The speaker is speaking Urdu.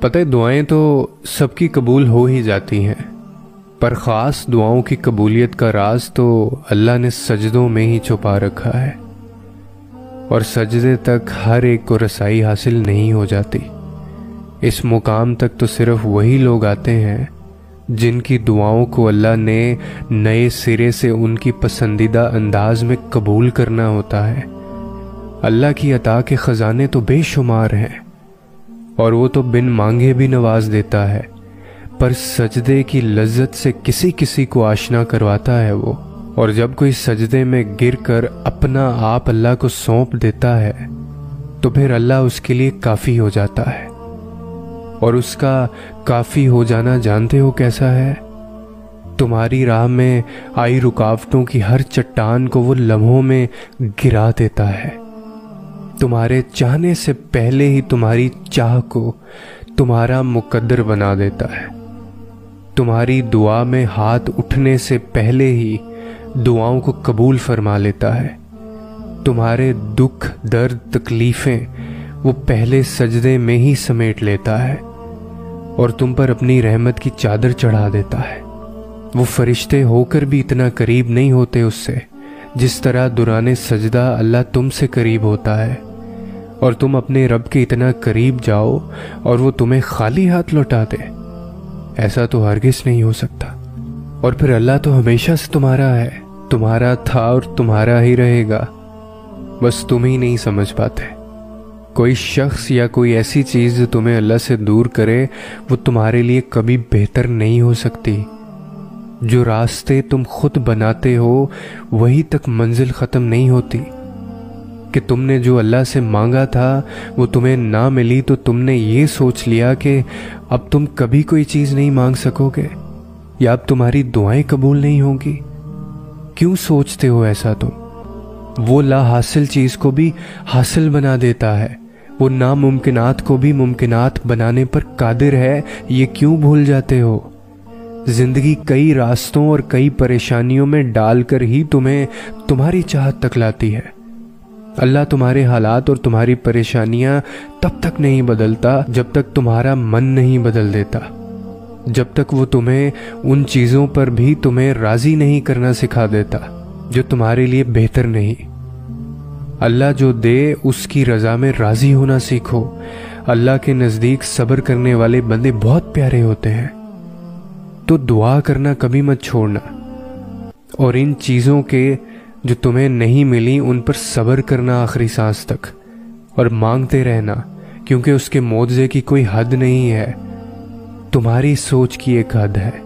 پتہ ہے دعائیں تو سب کی قبول ہو ہی جاتی ہیں، پر خاص دعاؤں کی قبولیت کا راز تو اللہ نے سجدوں میں ہی چھپا رکھا ہے، اور سجدے تک ہر ایک کو رسائی حاصل نہیں ہو جاتی۔ اس مقام تک تو صرف وہی لوگ آتے ہیں جن کی دعاؤں کو اللہ نے نئے سرے سے ان کی پسندیدہ انداز میں قبول کرنا ہوتا ہے۔ اللہ کی عطا کے خزانے تو بے شمار ہیں، اور وہ تو بن مانگے بھی نواز دیتا ہے، پر سجدے کی لذت سے کسی کسی کو آشنا کرواتا ہے وہ، اور جب کوئی سجدے میں گر کر اپنا آپ اللہ کو سونپ دیتا ہے تو پھر اللہ اس کے لیے کافی ہو جاتا ہے۔ اور اس کا کافی ہو جانا جانتے ہو کیسا ہے؟ تمہاری راہ میں آئی رکاوٹوں کی ہر چٹان کو وہ لمحوں میں گرا دیتا ہے، تمہارے چاہنے سے پہلے ہی تمہاری چاہ کو تمہارا مقدر بنا دیتا ہے، تمہاری دعا میں ہاتھ اٹھنے سے پہلے ہی دعاؤں کو قبول فرما لیتا ہے، تمہارے دکھ درد تکلیفیں وہ پہلے سجدے میں ہی سمیٹ لیتا ہے، اور تم پر اپنی رحمت کی چادر چڑھا دیتا ہے۔ وہ فرشتے ہو کر بھی اتنا قریب نہیں ہوتے اس سے جس طرح دوران سجدہ اللہ تم سے قریب ہوتا ہے، اور تم اپنے رب کے اتنا قریب جاؤ اور وہ تمہیں خالی ہاتھ لوٹا دے، ایسا تو ہرگز نہیں ہو سکتا۔ اور پھر اللہ تو ہمیشہ سے تمہارا ہے، تمہارا تھا اور تمہارا ہی رہے گا، بس تم ہی نہیں سمجھ پاتے۔ کوئی شخص یا کوئی ایسی چیز جو تمہیں اللہ سے دور کرے وہ تمہارے لیے کبھی بہتر نہیں ہو سکتی۔ جو راستے تم خود بناتے ہو وہی تک منزل ختم نہیں ہوتی، کہ تم نے جو اللہ سے مانگا تھا وہ تمہیں نہ ملی تو تم نے یہ سوچ لیا کہ اب تم کبھی کوئی چیز نہیں مانگ سکو گے، یا اب تمہاری دعائیں قبول نہیں ہوں گی۔ کیوں سوچتے ہو ایسا تم؟ وہ لا حاصل چیز کو بھی حاصل بنا دیتا ہے، وہ ناممکنات کو بھی ممکنات بنانے پر قادر ہے، یہ کیوں بھول جاتے ہو؟ زندگی کئی راستوں اور کئی پریشانیوں میں ڈال کر ہی تمہیں تمہاری چاہت تک لاتی ہے۔ اللہ تمہارے حالات اور تمہاری پریشانیاں تب تک نہیں بدلتا جب تک تمہارا من نہیں بدل دیتا، جب تک وہ تمہیں ان چیزوں پر بھی تمہیں راضی نہیں کرنا سکھا دیتا جو تمہارے لیے بہتر نہیں۔ اللہ جو دے اس کی رضا میں راضی ہونا سیکھو۔ اللہ کے نزدیک صبر کرنے والے بندے بہت پیارے ہوتے ہیں، تو دعا کرنا کبھی مت چھوڑنا، اور ان چیزوں کے جو تمہیں نہیں ملی ان پر صبر کرنا آخری سانس تک، اور مانگتے رہنا، کیونکہ اس کے معجزے کی کوئی حد نہیں ہے، تمہاری سوچ کی ایک حد ہے۔